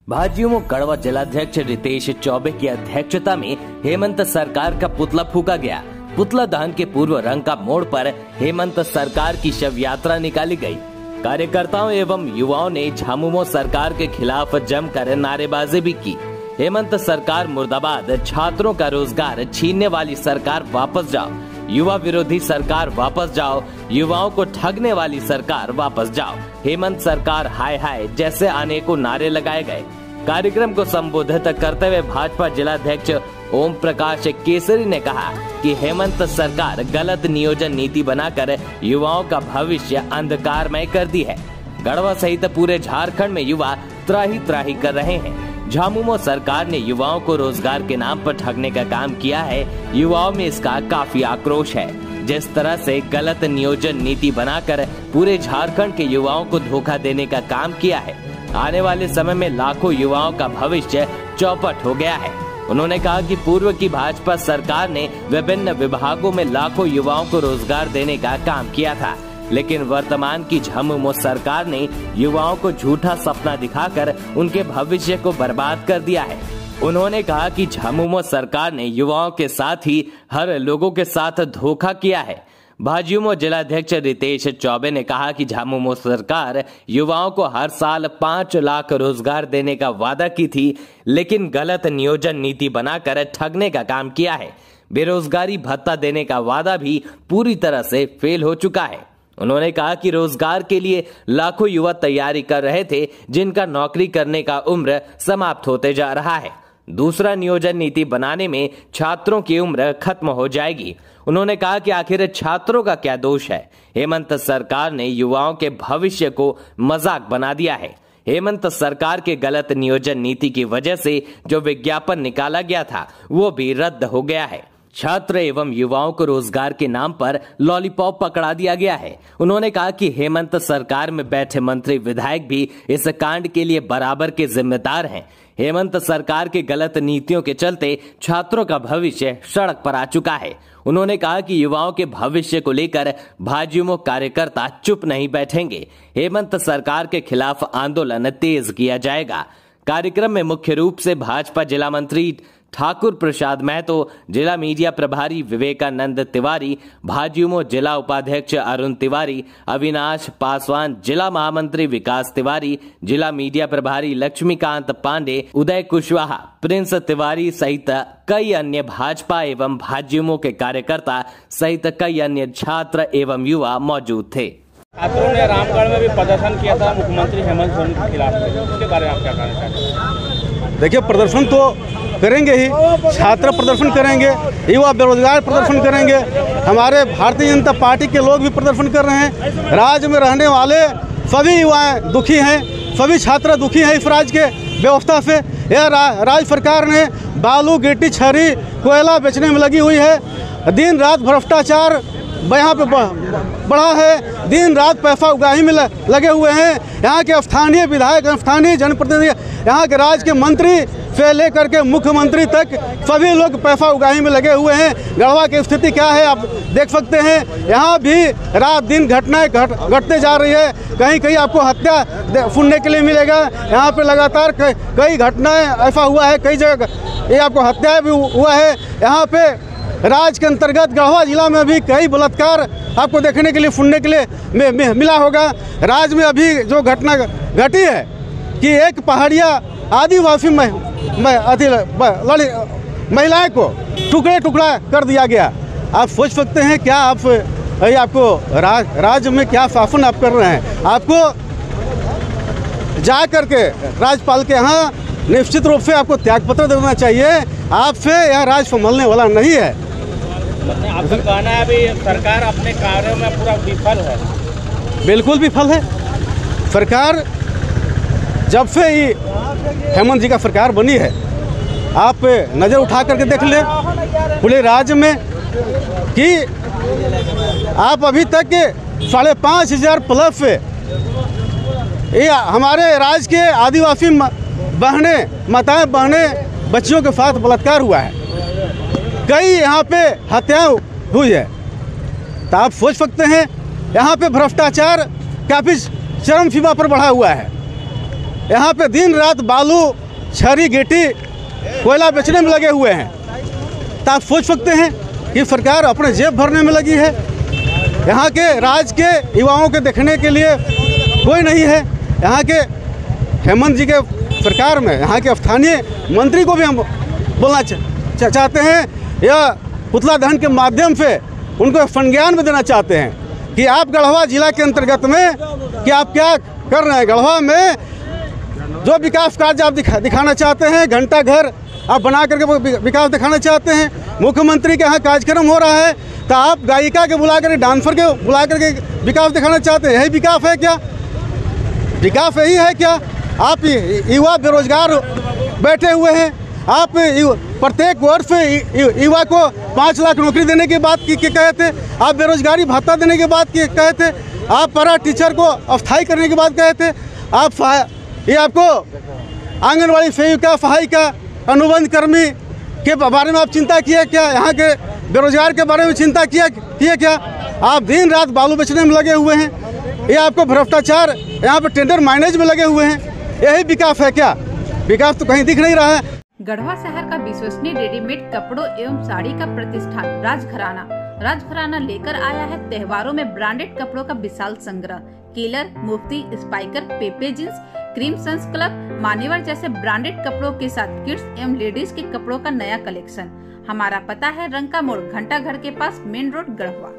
भाजयुमो कड़वा जिलाध्यक्ष रितेश चौबे की अध्यक्षता में हेमंत सरकार का पुतला फूका गया। पुतला दहन के पूर्व रंका मोड़ पर हेमंत सरकार की शव यात्रा निकाली गई। कार्यकर्ताओं एवं युवाओं ने झामुमो सरकार के खिलाफ जमकर नारेबाजी भी की। हेमंत सरकार मुर्दाबाद, छात्रों का रोजगार छीनने वाली सरकार वापस जाओ, युवा विरोधी सरकार वापस जाओ, युवाओं को ठगने वाली सरकार वापस जाओ, हेमंत सरकार हाय हाय जैसे अनेकों नारे लगाए गए। कार्यक्रम को संबोधित करते हुए भाजपा जिलाध्यक्ष ओम प्रकाश केसरी ने कहा कि हेमंत सरकार गलत नियोजन नीति बनाकर युवाओं का भविष्य अंधकारमय कर दी है। गढ़वा सहित पूरे झारखंड में युवा त्राही त्राही कर रहे हैं। झामुमो सरकार ने युवाओं को रोजगार के नाम पर ठगने का काम किया है। युवाओं में इसका काफी आक्रोश है। जिस तरह से गलत नियोजन नीति बनाकर पूरे झारखंड के युवाओं को धोखा देने का काम किया है, आने वाले समय में लाखों युवाओं का भविष्य चौपट हो गया है। उन्होंने कहा कि पूर्व की भाजपा सरकार ने विभिन्न विभागों में लाखों युवाओं को रोजगार देने का काम किया था, लेकिन वर्तमान की झामुमो सरकार ने युवाओं को झूठा सपना दिखाकर उनके भविष्य को बर्बाद कर दिया है। उन्होंने कहा कि झामुमो सरकार ने युवाओं के साथ ही हर लोगों के साथ धोखा किया है। भाजयुमो जिलाध्यक्ष रितेश चौबे ने कहा कि झामुमो सरकार युवाओं को हर साल 5 लाख रोजगार देने का वादा की थी, लेकिन गलत नियोजन नीति बनाकर ठगने का काम किया है। बेरोजगारी भत्ता देने का वादा भी पूरी तरह से फेल हो चुका है। उन्होंने कहा कि रोजगार के लिए लाखों युवा तैयारी कर रहे थे, जिनका नौकरी करने का उम्र समाप्त होते जा रहा है। दूसरा नियोजन नीति बनाने में छात्रों की उम्र खत्म हो जाएगी। उन्होंने कहा कि आखिर छात्रों का क्या दोष है। हेमंत सरकार ने युवाओं के भविष्य को मजाक बना दिया है। हेमंत सरकार के गलत नियोजन नीति की वजह से जो विज्ञापन निकाला गया था वो भी रद्द हो गया है। छात्र एवं युवाओं को रोजगार के नाम पर लॉलीपॉप पकड़ा दिया गया है। उन्होंने कहा कि हेमंत सरकार में बैठे मंत्री विधायक भी इस कांड के लिए बराबर के जिम्मेदार हैं। हेमंत सरकार के गलत नीतियों के चलते छात्रों का भविष्य सड़क पर आ चुका है। उन्होंने कहा कि युवाओं के भविष्य को लेकर भाजयुमो कार्यकर्ता चुप नहीं बैठेंगे। हेमंत सरकार के खिलाफ आंदोलन तेज किया जाएगा। कार्यक्रम में मुख्य रूप से भाजपा जिला मंत्री ठाकुर प्रसाद महतो, जिला मीडिया प्रभारी विवेकानंद तिवारी, भाजयुमो जिला उपाध्यक्ष अरुण तिवारी, अविनाश पासवान, जिला महामंत्री विकास तिवारी, जिला मीडिया प्रभारी लक्ष्मीकांत पांडे, उदय कुशवाहा, प्रिंस तिवारी सहित कई अन्य भाजपा एवं भाजयुमो के कार्यकर्ता सहित कई अन्य छात्र एवं युवा मौजूद थे। छात्रों ने रामगढ़ में भी प्रदर्शन किया था मुख्यमंत्री हेमंत सोरेन के खिलाफ, उसके बारे में आप क्या कहना चाहते हैं? देखिए, प्रदर्शन तो करेंगे ही, छात्र प्रदर्शन करेंगे, युवा बेरोजगार प्रदर्शन करेंगे, हमारे भारतीय जनता पार्टी के लोग भी प्रदर्शन कर रहे हैं। राज्य में रहने वाले सभी युवाएं दुखी हैं, सभी छात्र दुखी हैं इस राज्य के व्यवस्था से। यह राज्य सरकार ने बालू, गिट्टी, छरी, कोयला बेचने में लगी हुई है। दिन रात भ्रष्टाचार यहाँ पे बढ़ा है, दिन रात पैसा उगाही में लगे हुए हैं। यहाँ के स्थानीय विधायक, स्थानीय जनप्रतिनिधि, यहाँ के राज्य के मंत्री से लेकर के मुख्यमंत्री तक सभी लोग पैसा उगाही में लगे हुए हैं। गढ़वा की स्थिति क्या है आप देख सकते हैं। यहाँ भी रात दिन घटनाएं घटते जा रही है। कहीं कहीं आपको हत्या सुनने के लिए मिलेगा। यहाँ पे लगातार कई घटनाएं ऐसा हुआ है, कई जगह ये आपको हत्याएं भी हुआ है। यहाँ पे राज्य के अंतर्गत गढ़वा जिला में भी कई बलात्कार आपको देखने के लिए, सुनने के लिए मिला होगा। राज्य में अभी जो घटना घटी है कि एक पहाड़िया आदिवासी महिलाएं को टुकड़े टुकड़ा कर दिया गया। आप सोच सकते हैं क्या आपको राज्य में क्या शासन आप कर रहे हैं। आपको जा करके राज्यपाल के यहाँ निश्चित रूप से आपको त्यागपत्र देना चाहिए। आपसे यह राज्य संभलने वाला नहीं है। आपका कहना है अभी सरकार अपने कार्यों में पूरा विफल है? बिल्कुल विफल है। सरकार जब से ही हेमंत जी का सरकार बनी है, आप नज़र उठा करके देख लें पूरे राज्य में कि आप अभी तक 5,500 प्लस ये हमारे राज्य के आदिवासी माताएं बहनें बच्चियों के साथ बलात्कार हुआ है। कई यहाँ पे हत्याएं हुई है। तो आप सोच सकते हैं यहाँ पे भ्रष्टाचार काफ़ी चरम सीमा पर बढ़ा हुआ है। यहाँ पे दिन रात बालू, छरी, गिट्टी, कोयला बेचने में लगे हुए हैं। तो आप सोच सकते हैं कि सरकार अपने जेब भरने में लगी है। यहाँ के राज्य के युवाओं के देखने के लिए कोई नहीं है। यहाँ के हेमंत जी के सरकार में यहाँ के स्थानीय मंत्री को भी हम बोलना चाहते हैं, या पुतला दहन के माध्यम से उनको संज्ञान में देना चाहते हैं कि आप गढ़वा जिला के अंतर्गत में कि आप क्या कर रहे हैं। गढ़वा में जो विकास कार्य आप दिखाना चाहते हैं, घंटा घर आप बना करके विकास दिखाना चाहते हैं, मुख्यमंत्री के यहाँ कार्यक्रम हो रहा है तो आप गायिका के बुला करके, डांसर के बुला करके विकास दिखाना चाहते हैं। यही विकास है क्या? विकास यही है क्या? आप युवा बेरोजगार बैठे हुए हैं। आप प्रत्येक वर्ष युवा को 5 लाख नौकरी देने की बात कहे थे, आप बेरोजगारी भत्ता देने की बात कहे थे, आप पैरा टीचर को अस्थायी करने की बात कहे थे, आप ये आपको आंगनवाड़ी सेविका, सहायिका, अनुबंध कर्मी के बारे में आप चिंता किए क्या? यहाँ के बेरोजगार के बारे में चिंता किए क्या? आप दिन रात बालू बेचने में लगे हुए हैं। ये आपको भ्रष्टाचार, यहाँ पे टेंडर माइनेज में लगे हुए हैं। यही विकास है क्या? विकास तो कहीं दिख नहीं रहा है। गढ़वा शहर का विश्वसनीय रेडीमेड कपड़ों एवं साड़ी का प्रतिष्ठान राजघराना लेकर आया है त्योहारों में ब्रांडेड कपड़ों का विशाल संग्रह। Killer, Mufti, Spykar, Pepe jeans, Crimsoune club, Manyavar जैसे ब्रांडेड कपड़ों के साथ किड्स एवं लेडीज के कपड़ों का नया कलेक्शन। हमारा पता है रंका मोड़, घंटा घर के पास, मेन रोड, गढ़वा।